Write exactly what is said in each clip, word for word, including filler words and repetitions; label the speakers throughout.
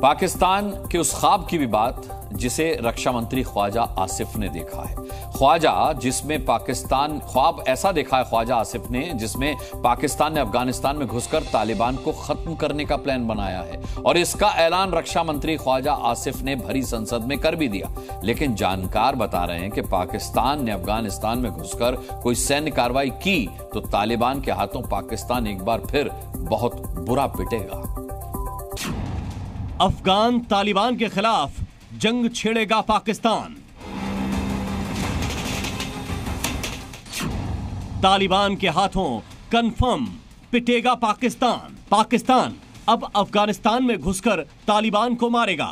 Speaker 1: पाकिस्तान के उस ख्वाब की भी बात जिसे रक्षा मंत्री ख्वाजा आसिफ ने देखा है। ख्वाजा जिसमें पाकिस्तान ख्वाब ऐसा देखा है ख्वाजा आसिफ ने जिसमें पाकिस्तान ने अफगानिस्तान में घुसकर तालिबान को खत्म करने का प्लान बनाया है और इसका ऐलान रक्षा मंत्री ख्वाजा आसिफ ने भरी संसद में कर भी दिया। लेकिन जानकार बता रहे हैं कि पाकिस्तान ने अफगानिस्तान में घुसकर कोई सैन्य कार्रवाई की तो तालिबान के हाथों पाकिस्तान एक बार फिर बहुत बुरा पिटेगा।
Speaker 2: अफगान तालिबान के खिलाफ जंग छेड़ेगा पाकिस्तान। तालिबान के हाथों कंफर्म पिटेगा पाकिस्तान। पाकिस्तान अब अफगानिस्तान में घुसकर तालिबान को मारेगा,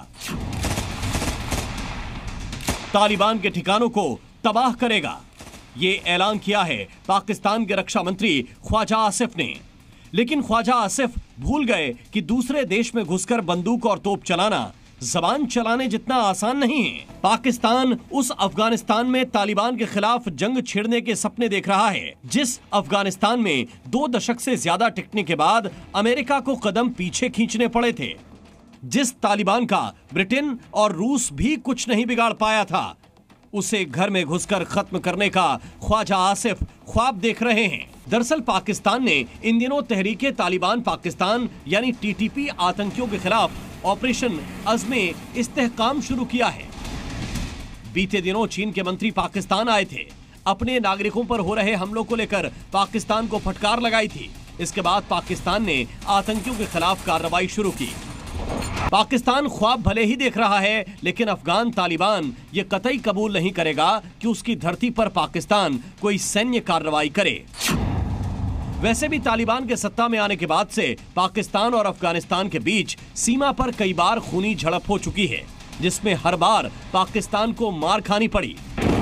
Speaker 2: तालिबान के ठिकानों को तबाह करेगा। यह ऐलान किया है पाकिस्तान के रक्षा मंत्री ख्वाजा आसिफ ने। लेकिन ख्वाजा आसिफ भूल गए कि दूसरे देश में घुसकर बंदूक और तोप चलाना जबान चलाने जितना आसान नहीं है। पाकिस्तान उस अफगानिस्तान में तालिबान के खिलाफ जंग छिड़ने के सपने देख रहा है जिस अफगानिस्तान में दो दशक से ज्यादा टिकने के बाद अमेरिका को कदम पीछे खींचने पड़े थे, जिस तालिबान का ब्रिटेन और रूस भी कुछ नहीं बिगाड़ पाया था, उसे घर में घुसकर खत्म करने का ख्वाजा आसिफ ख्वाब देख रहे हैं। दरअसल पाकिस्तान ने इन दिनों तहरीके तालिबान पाकिस्तान यानी टीटीपी आतंकियों के खिलाफ ऑपरेशन अज़्मे इस्तेहकाम शुरू किया है। बीते दिनों चीन के मंत्री पाकिस्तान आए थे, अपने नागरिकों पर हो रहे हमलों को लेकर पाकिस्तान को फटकार लगाई थी। इसके बाद पाकिस्तान ने आतंकियों के खिलाफ कार्रवाई शुरू की। पाकिस्तान ख्वाब भले ही देख रहा है, लेकिन अफगान तालिबान ये कतई कबूल नहीं करेगा कि उसकी धरती पर पाकिस्तान कोई सैन्य कार्रवाई करे। वैसे भी तालिबान के सत्ता में आने के बाद से पाकिस्तान और अफगानिस्तान के बीच सीमा पर कई बार खूनी झड़प हो चुकी है, जिसमें हर बार पाकिस्तान को मार खानी पड़ी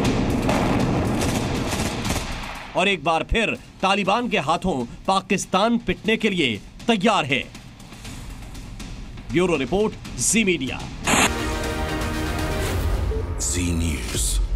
Speaker 2: और एक बार फिर तालिबान के हाथों पाकिस्तान पिटने के लिए तैयार है। Bureau report, Zee Media.
Speaker 3: Zee news.